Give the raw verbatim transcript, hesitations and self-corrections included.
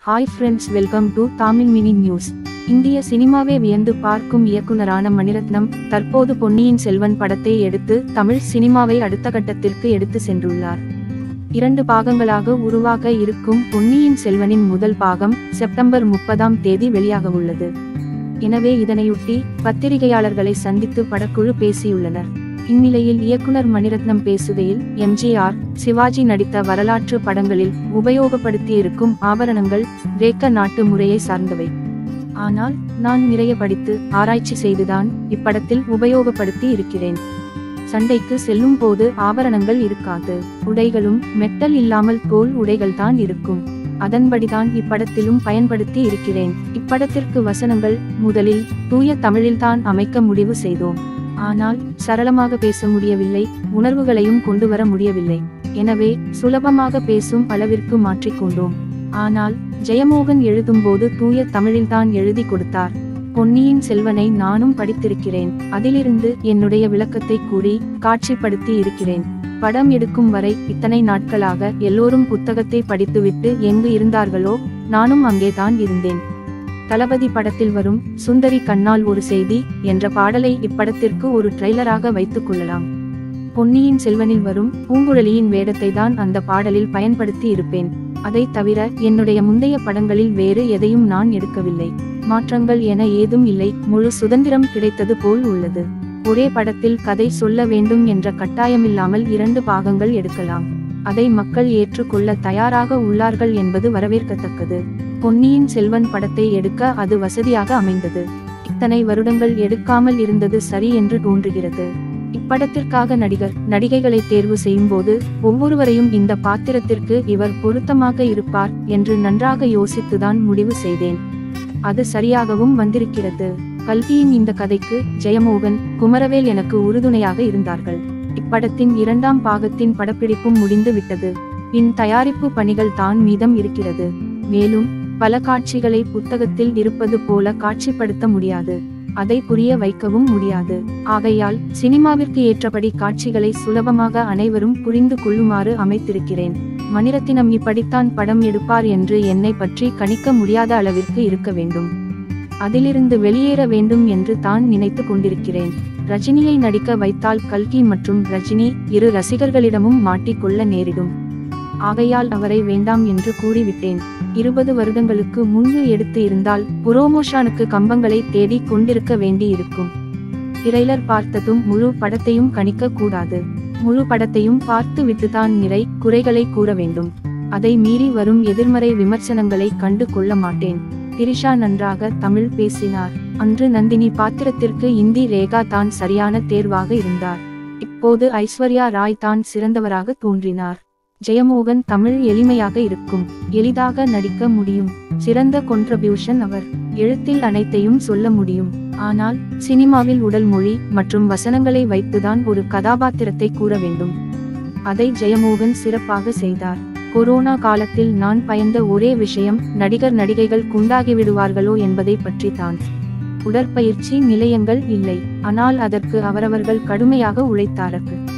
Hi friends, welcome to Tamil mini news. இந்திய சினிமாவை வியந்து பார்க்கும் இயக்குனரான மணிரத்னம் தற்போது பொன்னியின் செல்வன் படத்தை எடுத்து தமிழ் சினிமாவை அடுத்த கட்டத்திற்கு எடுத்து சென்றுள்ளார். இரண்டு பாகங்களாக உருவாக இருக்கும் பொன்னியின் செல்வனின் முதல் பாகம் செப்டம்பர் முப்பதாம் தேதி வெளியாக உள்ளது. எனவே இதனையொட்டி பத்திரிகையாளர்களை சந்தித்து படக்குழு பேசியுள்ளனர். இந்நிலையில் இயக்குனர் மணிரத்னம் பேசுகையில், எம்ஜிஆர், சிவாஜி நடித்த வரலாற்று படங்களில் உபயோகப்படுத்தியிருக்கும் ஆபரணங்கள் கிரேக்க நாட்டு முறையை சார்ந்தவை. ஆனால் நான் நிறைய படித்து ஆராய்ச்சி செய்துதான் இப்படத்தில் உபயோகப்படுத்தி இருக்கிறேன். சண்டைக்கு செல்லும் போது ஆபரணங்கள் இருக்காது. உடைகளும் மெட்டல் இல்லாமல் தோல் உடைகள் தான் இருக்கும். அதன்படிதான் இப்படத்திலும் பயன்படுத்தி இருக்கிறேன். இப்படத்திற்கு வசனங்கள் முதலில் தூய தமிழில்தான் அமைக்க முடிவு செய்தோம். ஆனால் சரளமாக பேச முடியவில்லை, உணர்வுகளையும் கொண்டு வர முடியவில்லை. எனவே சுலபமாக பேசும் அளவிற்கு மாற்றிக்கொண்டோம். ஆனால் ஜெயமோகன் எழுதும்போது தூய தமிழில்தான் எழுதி கொடுத்தார். பொன்னியின் செல்வனை நானும் படித்திருக்கிறேன். அதிலிருந்து என்னுடைய விளக்கத்தை கூறி காட்சிப்படுத்தி இருக்கிறேன். படம் எடுக்கும் வரை இத்தனை நாட்களாக எல்லோரும் புத்தகத்தை படித்துவிட்டு எங்கு இருந்தார்களோ நானும் அங்கேதான் இருந்தேன். தளபதி படத்தில் வரும் சுந்தரி கண்ணால் ஒரு செய்தி என்ற பாடலை இப்படத்திற்கு ஒரு ட்ரெய்லராக வைத்துக் கொள்ளலாம். பொன்னியின் செல்வனில் வரும் பூங்குழலியின் வேடத்தை தான் அந்த பாடலில் பயன்படுத்தி இருப்பேன். அதை தவிர என்னுடைய முந்தைய படங்களில் வேறு எதையும் நான் எடுக்கவில்லை. மாற்றங்கள் என ஏதும் இல்லை. முழு சுதந்திரம் கிடைத்தது போல் உள்ளது. ஒரே படத்தில் கதை சொல்ல வேண்டும் என்ற கட்டாயமில்லாமல் இரண்டு பாகங்கள் எடுக்கலாம். அதை மக்கள் ஏற்றுக்கொள்ள தயாராக உள்ளார்கள் என்பது வரவேற்கத்தக்கது. பொன்னியின் செல்வன் படத்தை எடுக்க அது வசதியாக அமைந்தது. இத்தனை வருடங்கள் எடுக்காமல் இருந்தது சரி என்று தோன்றுகிறது. இப்படத்திற்காக நடிகர் நடிகைகளை தேர்வு செய்யும்போது ஒவ்வொருவரையும் இந்த பாத்திரத்திற்கு இவர் பொருத்தமாக இருப்பார் என்று நன்றாக யோசித்துதான் முடிவு செய்தேன். அது சரியாகவும் வந்திருக்கிறது. கல்கியின் இந்த கதைக்கு ஜெயமோகன், குமரவேல் எனக்கு உறுதுணையாக இருந்தார்கள். இப்படத்தின் இரண்டாம் பாகத்தின் படப்பிடிப்பும் முடிந்து விட்டது. பின் தயாரிப்பு பணிகள் தான் மீதம் இருக்கிறது. மேலும் பல காட்சிகளை புத்தகத்தில் இருப்பது போல காட்சிப்படுத்த முடியாது. அதை புரிய வைக்கவும் முடியாது. ஆகையால் சினிமாவிற்கு ஏற்றபடி காட்சிகளை சுலபமாக அனைவரும் புரிந்து கொள்ளுமாறு அமைத்திருக்கிறேன். மணிரத்னம் இப்படித்தான் படம் எடுப்பார் என்று என்னை பற்றி கணிக்க முடியாத அளவிற்கு இருக்க வேண்டும். அதிலிருந்து வெளியேற வேண்டும் என்று தான் நினைத்து கொண்டிருக்கிறேன். ரஜினியை நடிக்க வைத்தால் கல்கி மற்றும் ரஜினி இரு ரசிகர்களிடமும் மாட்டிக்கொள்ள நேரிடும். ஆகையால் அவரை வேண்டாம் என்று கூறிவிட்டேன். இருபது வருடங்களுக்கு முன்பு எடுத்து இருந்தால் புரோமோஷனுக்கு கம்பங்களை தேடி கொண்டிருக்க வேண்டி இருக்கும். ட்ரெய்லர் பார்த்ததும் முழு படத்தையும் கணிக்க கூடாது. முழு படத்தையும் பார்த்து விட்டுதான் நிறை குறைகளை கூற வேண்டும். அதை மீறி வரும் எதிர்மறை விமர்சனங்களை கண்டு கொள்ள மாட்டேன். திரிஷா நன்றாக தமிழ் பேசினார். அன்று நந்தினி பாத்திரத்திற்கு இந்தி ரேகா தான் சரியான தேர்வாக இருந்தார். இப்போது ஐஸ்வர்யா ராய் தான் சிறந்தவராக தோன்றினார். ஜெயமோகன் தமிழ் எளிமையாக இருக்கும், எளிதாக நடிக்க முடியும். சிறந்த கொன்ட்ரிபியூஷன் அவர். எழுத்தில் அனைத்தையும் சொல்ல முடியும். ஆனால் சினிமாவில் உடல் மொழி மற்றும் வசனங்களை வைத்துதான் ஒரு கதாபாத்திரத்தை கூற வேண்டும். அதை ஜெயமோகன் சிறப்பாக செய்தார். கொரோனா காலத்தில் நான் பயந்த ஒரே விஷயம் நடிகர் நடிகைகள் குண்டாகிவிடுவார்களோ என்பதை பற்றி தான். உடற்பயிற்சி நிலையங்கள் இல்லை. ஆனால் அதற்கு அவரவர்கள் கடுமையாக உழைத்தார்கள்.